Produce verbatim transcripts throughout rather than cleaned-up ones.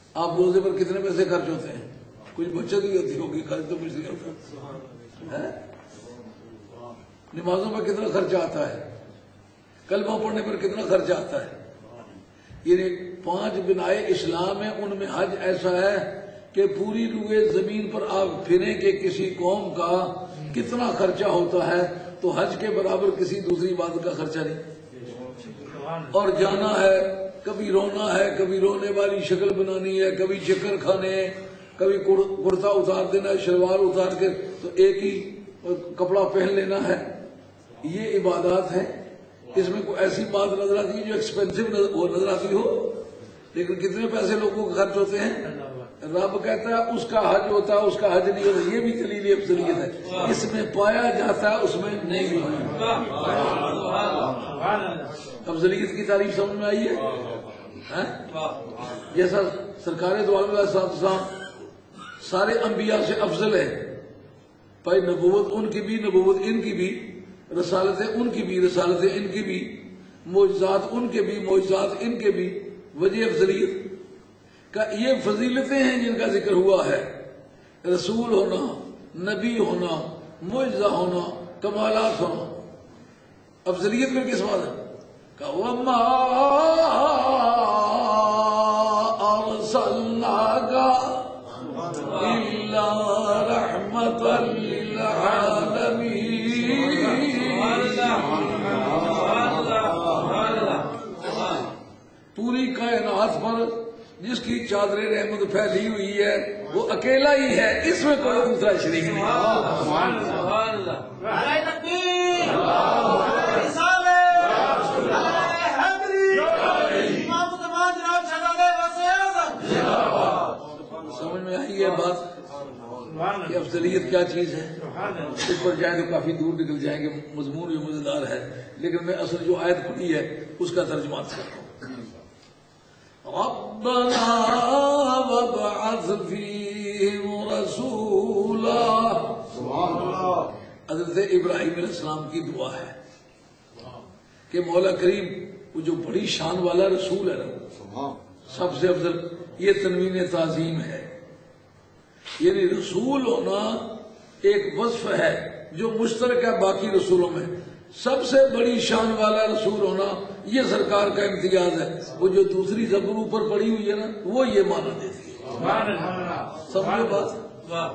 آپ روزے پر کتنے پیسے خرچ ہوتے ہیں؟ کچھ بچت ہی ہوتی ہوگی، خرچ تو کچھ نہیں ہوتا ہے۔ نمازوں پر کتنا خرچہ آتا ہے، کلمہ پڑھنے پر کتنا خرچہ آتا ہے۔ یہ پانچ بنائے اسلام ہیں، ان میں حج ایسا ہے کہ پوری روئے زمین پر آپ پھریں کہ کسی قوم کا کتنا خرچہ ہوتا ہے تو حج کے برابر کسی دوسری بات کا خرچہ نہیں۔ اور جانا ہے، کبھی رونا ہے، کبھی رونے والی شکل بنانی ہے، کبھی چکر کھانے ہیں، کبھی کرتا اتار دینا ہے، شلوار اتار کے تو ایک ہی کپڑا پہن لینا ہے۔ یہ عبادات ہے، اس میں کوئی ایسی بات نظر آتی ہے جو ایکسپینسو نظر آتی ہو، لیکن کتنے پیسے لوگوں کو خرچ ہوتے ہیں۔ رب کہتا ہے اس کا حج ہوتا ہے، اس کا حج نہیں ہوتا۔ یہ بھی دلیل افضلیت ہے، اس میں پایا جاتا ہے، اس میں نہیں بھی افضلیت کی تعریف سمجھ میں آئی ہے۔ جیسا سرکار دو عالم علیہ السلام سارے انبیاء سے افضل ہے، بھائی نبوت ان کی بھی، نبوت ان کی بھی، رسالتیں ان کی بھی، رسالتیں ان کی بھی، معجزات ان کے بھی، معجزات ان کے بھی۔ وجہ افضلیت کا یہ فضیلتیں ہیں جن کا ذکر ہوا ہے، رسول ہونا، نبی ہونا، معجزہ ہونا، کمالات ہونا۔ افضلیت میں کس بات ہے کہ وَمَا أَرْسَلْنَاكَ إِلَّا رَحْمَةً لِّلْعَالَمِينَ۔ پوری کائنات پر جس کی چادر رحمت پھیلی ہوئی ہے وہ اکیلا ہی ہے، اس میں کوئی دوسرا شریک نہیں۔ سمجھ میں آئی ہے بات کہ افضلیت کیا چیز ہے؟ اس پر جائیں تو کافی دور نکل جائیں گے، مضمون بھی مزیدار ہے، لیکن میں اصل جو آیت پڑھی ہے اس کا ترجمہ کرتا ہوں۔ ربنا وابعث فیہم رسولا، حضرت ابراہیم علیہ السلام کی دعا ہے کہ مولا کریم وہ جو بڑی شان والا رسول ہے نا، سب سے افضل، یہ تنوین تعظیم ہے، یعنی رسول ہونا ایک وصف ہے جو مشترک ہے باقی رسولوں میں۔ سب سے بڑی شان والا رسول ہونا یہ سرکار کا امتیاز ہے۔ وہ جو دوسری زبر اوپر پڑی ہوئی ہے نا وہ یہ معنی دیتی ہے۔ سمجھو بات،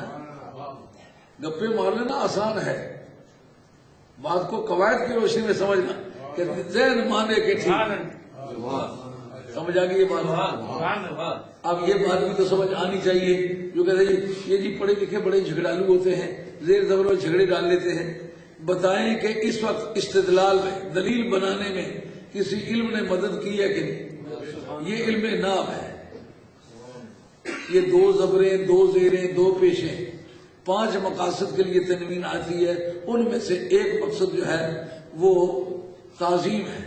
گپے مار لینا آسان ہے، بات کو قواعد کی روشنی میں سمجھنا کہ ذہن مانے کے ٹھیک سمجھ آ گئی یہ بات۔ اب یہ بات بھی تو سمجھ آنی چاہیے جو کہتے ہیں یہ جی پڑھے لکھے بڑے جھگڑالو ہوتے ہیں، زیر زبر میں جھگڑے ڈال لیتے ہیں۔ بتائیں کہ اس وقت استدلال میں، دلیل بنانے میں کسی علم نے مدد کی ہے کہ نہیں؟ یہ علم ناب ہے، یہ دو زبریں، دو زیریں، دو پیشیں، پانچ مقاصد کے لیے تنوین آتی ہے، ان میں سے ایک مقصد جو ہے وہ تعظیم ہے۔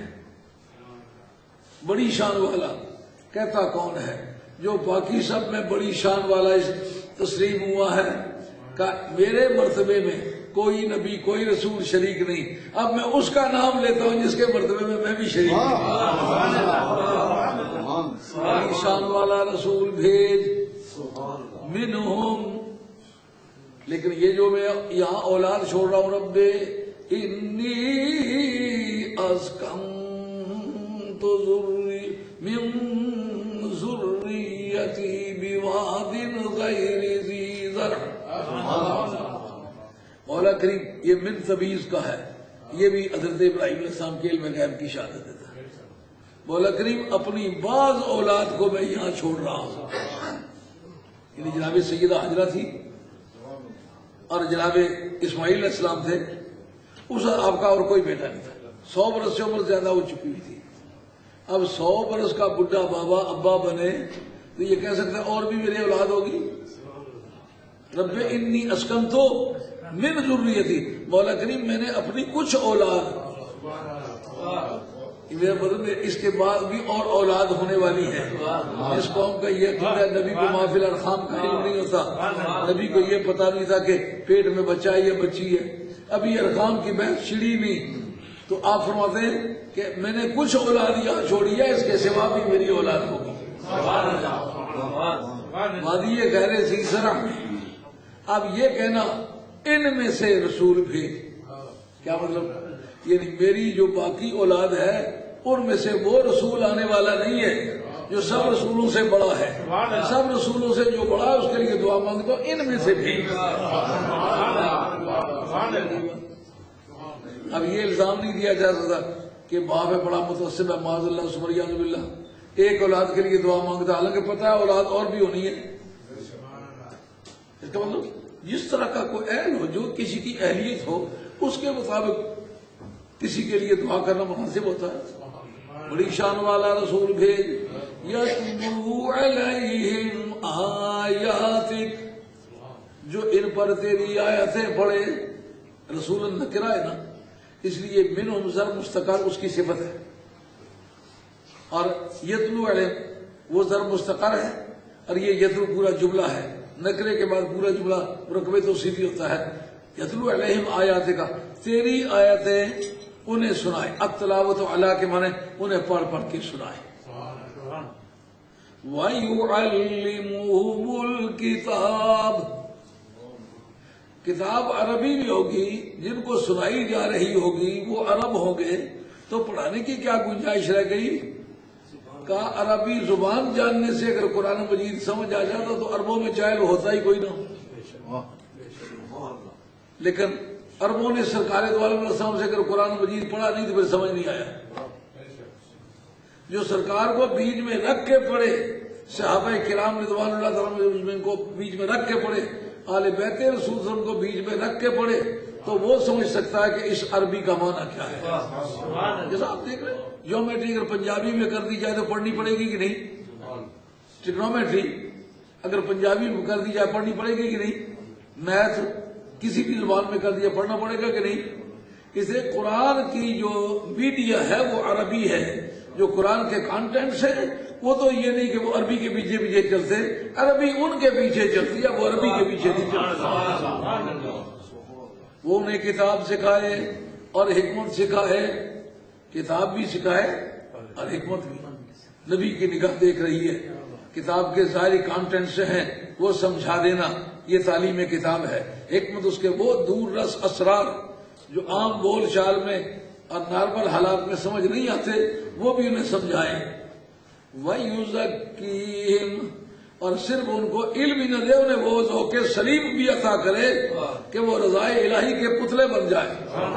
بڑی شان والا کہتا کون ہے؟ جو باقی سب میں بڑی شان والا تسلیم ہوا ہے کہ میرے مرتبے میں کوئی نبی کوئی رسول شریک نہیں، اب میں اس کا نام لیتا ہوں جس کے مرتبے میں میں بھی شریک نہیں۔ بڑی شان والا رسول بھیج منہم، لیکن یہ جو میں یہاں اولاد چھوڑ رہا ہوں، رب انی اسکنت ذری من ذریتی بواد غیر ذی زرع۔ مولا کریم یہ من تبیز کا ہے، یہ بھی حضرت ابراہیم علیہ السلام کے علم غیب کی شہادت دیتا ہے۔ مولا کریم اپنی بعض اولاد کو میں یہاں چھوڑ رہا ہوں، یعنی جناب سیدہ حجرہ تھی اور جناب اسماعیل علیہ السلام تھے، اس آپ کا اور کوئی بیٹا نہیں تھا، سو برس سے عمر زیادہ ہو چکی ہوئی تھی۔ اب سو برس کا بڈھا بابا ابا بنے تو یہ کہہ سکتے ہیں اور بھی میری اولاد ہوگی۔ رب انی اسکنتو من ذریتی، مولا کریم میں نے اپنی کچھ اولاد، میرا مطلب اس کے بعد بھی اور اولاد ہونے والی ہے۔ اس قوم کا یہ عقیدہ، نبی کو ما فی الارحام کا علم نہیں ہوتا، نبی کو یہ پتا نہیں تھا کہ پیٹ میں بچہ ہے یا بچی ہے، ابھی ارحام کی بحث چھڑی نہیں، تو آپ فرماتے ہیں کہ میں نے کچھ اولاد یہاں چھوڑی ہے، اس کے سوا بھی میری اولاد ہوگی۔ وادی غیر سیسرا. اب یہ کہنا ان میں سے رسول بھیج، کیا مطلب؟ یعنی میری جو باقی اولاد ہے ان میں سے وہ رسول آنے والا نہیں ہے جو سب رسولوں سے بڑا ہے. سب رسولوں سے جو بڑا ہے اس کے لیے دعا مانگتا ہوں ان میں سے بھیج. اب یہ الزام نہیں دیا جا سکتا کہ باپ ہے بڑا متوسم ہے معاذ اللہ سبحان اللہ ایک اولاد کے لیے دعا مانگتا، حالانکہ پتہ ہے اولاد اور بھی ہونی ہے. اس کا مطلب جس طرح کا کوئی اہل ہو، جو کسی کی اہلیت ہو، اس کے مطابق کسی کے لیے دعا کرنا مناسب ہوتا ہے. بڑی شان والا رسول بھیج یتلو علیہم آیاتک، جو ان پر تیری آیتیں پڑھے. رسول نکرہ ہے نا، اس لیے منہم ضر مستقر اس کی صفت ہے، اور یتلو علیہم وہ ضر مستقر ہے، اور یہ یتلو پورا جملہ ہے. نکرے کے بعد پورا جملہ رقبے تو سیدھی ہوتا ہے. یتلو علیہم آیاتک کا تیری آیتیں انہیں سنائے. التلاوت علی کے معنی انہیں پڑھ پڑھ کے سنائے. وَيُعَلِّمُهُمُ الْكِتَابَ، کتاب عربی بھی ہوگی، جن کو سنائی جا رہی ہوگی وہ عرب ہوں گے، تو پڑھانے کی کیا گنجائش رہ گئی؟ کا عربی زبان جاننے سے اگر قرآن مجید سمجھ آ جاتا تو عربوں میں جاہل ہوتا ہی کوئی نہ. لیکن عربوں نے سرکار دو عالم السلام سے اگر قرآن مجید پڑھا نہیں تو پھر سمجھ نہیں آیا. جو سرکار کو بیچ میں رکھ کے پڑھے، صحابہ کرام رضوان اللہ تعالیٰ کو بیچ میں رکھ کے پڑھے، آل بیت رسول صلی اللہ علیہ وسلم کو بیچ میں رکھ کے پڑھے، تو وہ سمجھ سکتا ہے کہ اس عربی کا معنی کیا ہے. جیسا آپ دیکھ رہے جیومیٹری اگر پنجابی میں کر دی جائے تو پڑھنی پڑے گی کہ نہیں؟ ٹریگنومیٹری اگر پنجابی میں کر دی جائے پڑھنی پڑے گی کہ نہیں؟ میتھ کسی بھی زبان میں کر دیا پڑھنا پڑے گا کہ نہیں؟ اسے قرآن کی جو میڈیا ہے وہ عربی ہے، جو قرآن کے کانٹینٹس ہیں وہ تو یہ نہیں کہ وہ عربی کے پیچھے پیچھے چلتے، عربی ان کے پیچھے چلتی ہے، وہ عربی کے پیچھے نہیں چلتی. وہ انہیں کتاب سکھائے اور حکمت سکھائے. کتاب بھی سکھائے اور حکمت بھی. نبی کی نگاہ دیکھ رہی ہے، کتاب کے ظاہری کانٹینٹس ہیں وہ سمجھا دینا، یہ تعلیم کتاب ہے. حکمت اس کے وہ دور رس اسرار جو عام بول چال میں اور نارمل حالات میں سمجھ نہیں آتے، وہ بھی انہیں سمجھائیں. وَيُزَكِّيهِمْ، اور صرف ان کو علم ہی نہ دے، انہیں وہ ذوق سلیم بھی عطا کرے کہ وہ رضائے الہی کے پتلے بن جائے.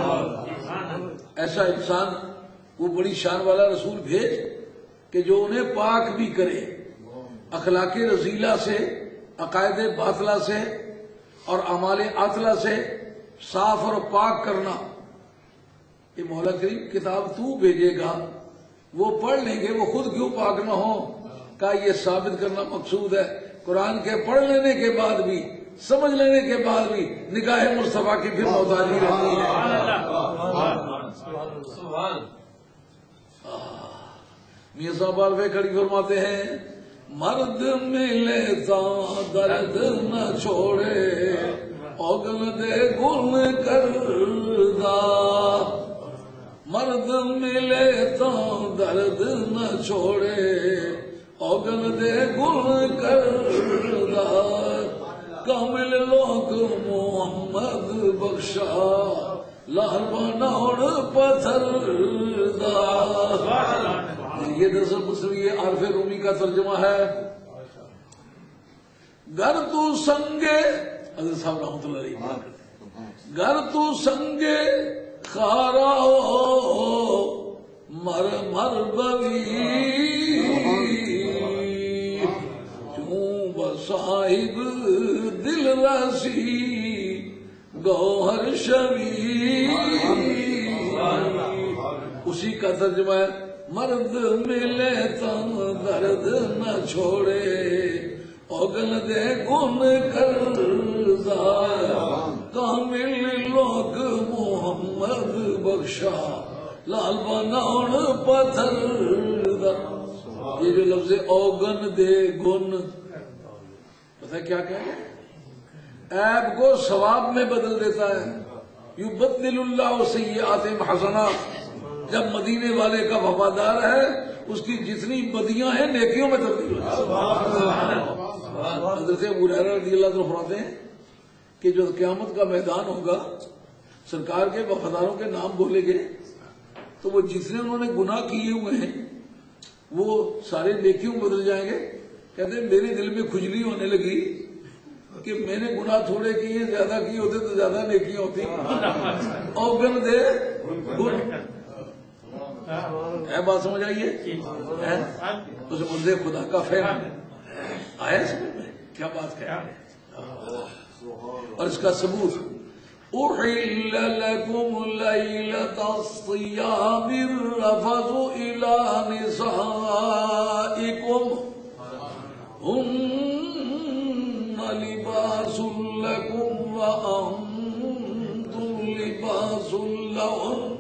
ایسا انسان وہ بڑی شان والا رسول بھیج کہ جو انہیں پاک بھی کرے اخلاق رذیلہ سے، عقائد باطلہ سے اور اعمال عاطلہ سے صاف اور پاک کرنا. یہ مولا کریم کتاب تو بھیجے گا، وہ پڑھ لیں گے، وہ خود کیوں پاک نہ ہو؟ کا یہ ثابت کرنا مقصود ہے. قرآن کے پڑھ لینے کے بعد بھی، سمجھ لینے کے بعد بھی نگاہ مصطفیٰ کی پھر محتاجی رہتی ہے. میاں صاحب الفے کھڑی فرماتے ہیں، مرد ملے تا درد نہ چھوڑے، اوگن دے گن کردا. مرد ملے تو درد نہ چھوڑے، اوگن دے گن کردا. کامل لوگ محمد بخشا، لال بناؤ پتھر دا. یہ دراصل مسلم یہ عارف رومی کا ترجمہ ہے. گر تو سنگے، حضرت صاحب رحمۃ اللہ علیہ، گر تو سنگے خارا مر مر بوی، چوں بصاحب دل رسی گوہر شوی. اسی کا ترجمہ ہے، مرد ملے تو درد نہ چھوڑے، اوگن دے گن کردا. کامل لوگ محمد بخشا، لال بناؤ پتھر دا. یہ جو لفظ اوگن دے گن، پتہ کیا کہہ رہے ہیں؟ عیب کو ثواب میں بدل دیتا ہے. یبدل اللہ سیئاتہم حسنات. جب مدینے والے کا وفادار ہے، اس کی جتنی بدیاں ہیں نیکیوں میں تبدیل ہو جاتی ہیں. حضرت ابو ہریرہ رضی اللہ عنہ فرماتے ہیں کہ جو قیامت کا میدان ہوگا سرکار کے وفاداروں کے نام بولے گئے تو وہ جتنے انہوں نے گناہ کیے ہوئے ہیں وہ سارے نیکیوں میں بدل جائیں گے. کہتے ہیں میرے دل میں کھجلی ہونے لگی کہ میں نے گناہ تھوڑے کیے، زیادہ کیے ہوتے تو زیادہ نیکیاں ہوتی. اور گن دے گن ہے، بات سمجھ آئیے؟ اس بندے خدا کا فہم آیا سمجھ میں کیا بات کہہ رہے ہیں. اور اس کا ثبوت احل لكم ليلة الصيام الرفث إلى نسائكم هن لباس لكم وأنتم لباس لهم.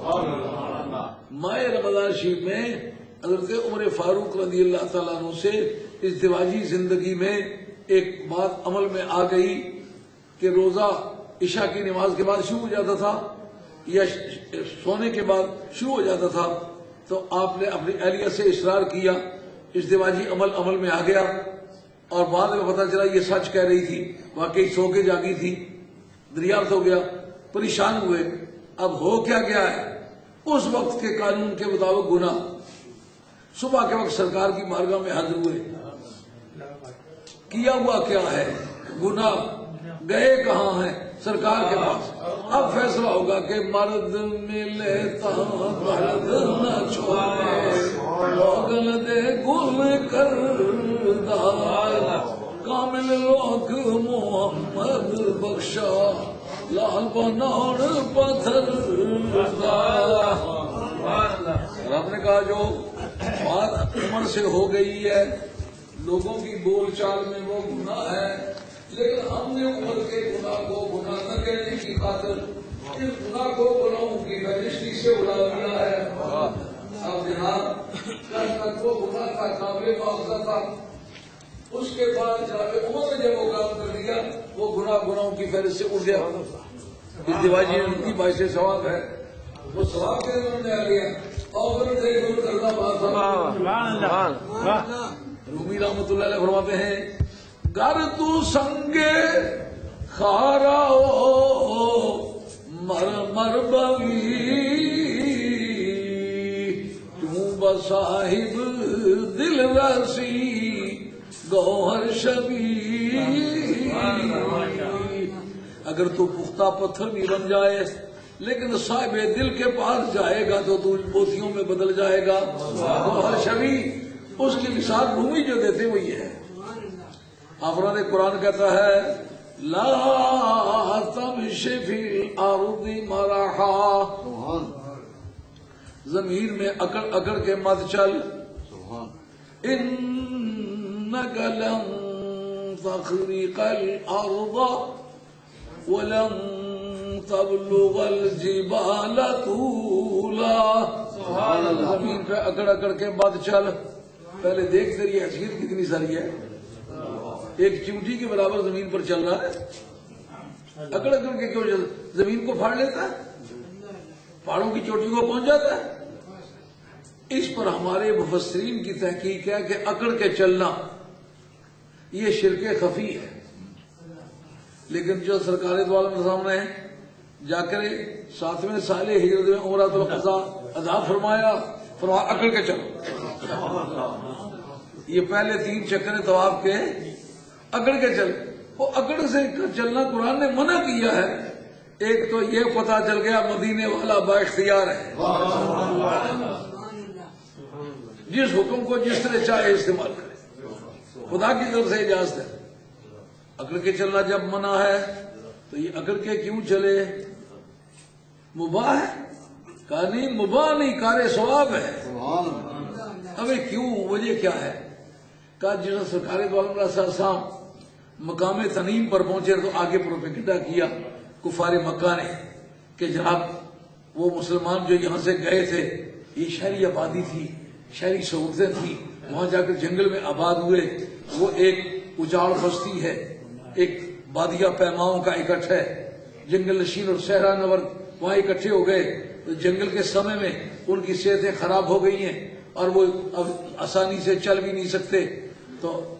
ماہ رمضان شریف میں حضرت عمر فاروق رضی اللہ تعالیٰ عنہ سے ازدواجی زندگی میں ایک بات عمل میں آ گئی کہ روزہ عشاء کی نماز کے بعد شروع ہو جاتا تھا یا سونے کے بعد شروع ہو جاتا تھا. تو آپ نے اپنی اہلیہ سے اصرار کیا، ازدواجی عمل عمل میں آ گیا اور بعد میں پتہ چلا یہ سچ کہہ رہی تھی، واقعی سو کے جاگی تھی. دریافت ہو گیا، پریشان ہوئے. اب ہو کیا گیا ہے؟ اس وقت کے قانون کے مطابق گناہ. صبح کے وقت سرکار کی بارگاہ میں حاضر ہوئے، کیا ہوا کیا ہے گناہ، گئے کہاں ہیں؟ سرکار کے پاس. اب فیصلہ ہوگا کہ مرد ملے تا مرد نہ چھوڑے، گل دے گل کر کامل لوگ محمد بخشا لال بناؤ پتھر. رب نے کہا جو بات عمر سے ہو گئی ہے، لوگوں کی بول چال میں وہ گناہ ہے، لیکن ہم نے عمر کے گناہ کو گناہ نہ کہنے کی خاطر اس گناہ کو گناہوں کی فہرستی سے اڑا دیا ہے. اب جناب کل تک وہ گناہ کا قابل معاوضہ تھا، اس کے بعد جناب عمر نے جب وہ کام کر دیا وہ گناہ گناہوں کی فہرست سے اڑ گیا. ازدواجی کی باعث ثواب ہے، وہ ثواب کے اندر نے آ گیا. اور کرنا بات رومی رحمۃ اللہ علیہ فرماتے ہیں گر تو سنگے خارا مر مر بوی تم بصاحب دل رسی گوہر شبی. اگر تو پختہ پتھر بھی بن جائے لیکن صاحب دل کے پاس جائے گا تو تو موتیوں میں بدل جائے گا. گوہر شبی اس کی مثال رومی جو دیتے وہی ہے. افراد قرآن کہتا ہے لا تمشی فی الارض مرحا، زمین میں اکڑ اکڑ کے مت چل. انک لن تخرق الارض ولن تبلغ الجبال طولا. زمین پہ اکڑ اکڑ کے مت چل. پہلے دیکھ تیری حیثیت کتنی ساری ہے، ایک چمٹی کے برابر زمین پر چل رہا ہے، اکڑ اکڑ کے کیوں چل؟ زمین کو پھاڑ لیتا ہے، پہاڑوں کی چوٹی کو پہنچ جاتا ہے. اس پر ہمارے مفسرین کی تحقیق ہے کہ اکڑ کے چلنا یہ شرک خفی ہے. لیکن جو سرکار دو عالم سامنے جا کر ساتویں سال ہجرت میں عمرۃ القضاء ادا فرمایا، فرمایا اکڑ کے چلو. یہ پہلے تین چکر طواف کے اکڑ کے چل. وہ اکڑ سے چلنا قرآن نے منع کیا ہے. ایک تو یہ پتہ چل گیا مدینے والا با اختیار ہے، جس حکم کو جس طرح چاہے استعمال کرے، خدا کی طرف سے اجازت ہے. اکڑ کے چلنا جب منع ہے تو یہ اکڑ کے کیوں چلے؟ مباح ہے؟ کہا نہیں مباح نہیں، کار ثواب ہے. ابھی کیوں؟ وجہ کیا ہے؟ کہا جس سرکار دو عالم علیہ السلام مقام تنیم پر پہنچے تو آگے پروپیگنڈا کیا کفار مکہ نے کہ جناب وہ مسلمان جو یہاں سے گئے تھے یہ شہری آبادی تھی، شہری سہولتیں تھیں، وہاں جا کر جنگل میں آباد ہوئے. وہ ایک اجاڑ بستی ہے، ایک بادیہ پیماؤں کا اکٹھ ہے، جنگل نشین اور صحرا نورد وہاں اکٹھے ہو گئے. تو جنگل کے سمے میں ان کی صحتیں خراب ہو گئی ہیں اور وہ اب آسانی سے چل بھی نہیں سکتے. تو